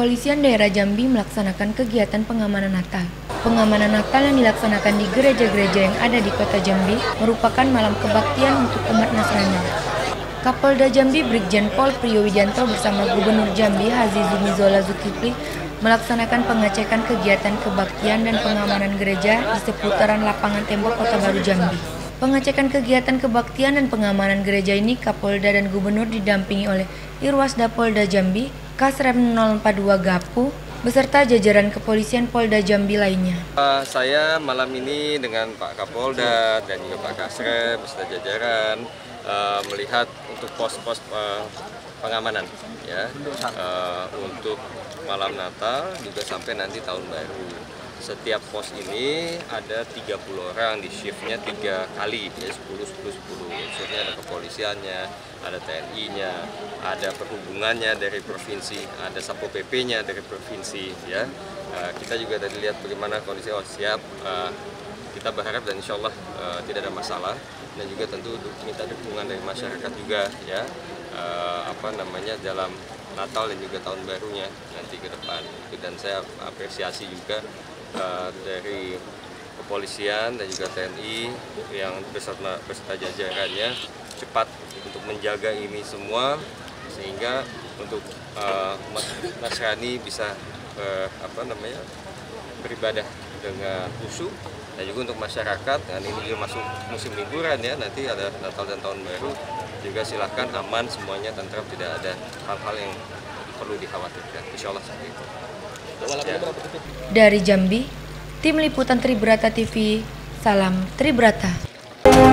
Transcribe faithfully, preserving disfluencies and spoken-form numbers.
Kepolisian Daerah Jambi melaksanakan kegiatan pengamanan Natal. Pengamanan Natal yang dilaksanakan di gereja-gereja yang ada di kota Jambi merupakan malam kebaktian untuk umat Nasrani. Kapolda Jambi Brigjen Pol Priyowijanto bersama Gubernur Jambi Haji Zumi Zola Zulkifli melaksanakan pengecekan kegiatan kebaktian dan pengamanan gereja di seputaran lapangan tembok Kota Baru Jambi. Pengecekan kegiatan kebaktian dan pengamanan gereja ini Kapolda dan Gubernur didampingi oleh Irwasda Polda Jambi, Kasrem nol empat dua Gapu, beserta jajaran kepolisian Polda Jambi lainnya. Uh, saya malam ini dengan Pak Kapolda dan juga Pak Kasrem beserta jajaran uh, melihat untuk pos-pos uh, pengamanan ya uh, untuk malam Natal juga sampai nanti tahun baru. Setiap pos ini ada tiga puluh orang, di shiftnya tiga kali, ya sepuluh, sepuluh, sepuluh. Unsurnya ada kepolisiannya, ada T N I-nya, ada perhubungannya dari provinsi, ada Satpol P P-nya dari provinsi. Ya, uh, kita juga tadi lihat bagaimana kondisi, oh siap. Uh, kita berharap dan insya Allah uh, tidak ada masalah, dan juga tentu minta dukungan dari masyarakat juga, ya, uh, apa namanya dalam Natal dan juga tahun barunya nanti ke depan. Dan saya apresiasi juga Uh, dari kepolisian dan juga T N I yang beserta, beserta jajarannya cepat untuk menjaga ini semua sehingga untuk uh, Nasrani bisa uh, apa namanya beribadah dengan khusyuk, dan juga untuk masyarakat. Dan ini juga masuk musim liburan ya, nanti ada Natal dan tahun baru juga, silahkan aman semuanya, tentram, tidak ada hal-hal yang perlu dikhawatirkan. Insya Allah seperti itu. Ya. Dari Jambi, Tim Liputan Tribrata T V, salam Tribrata.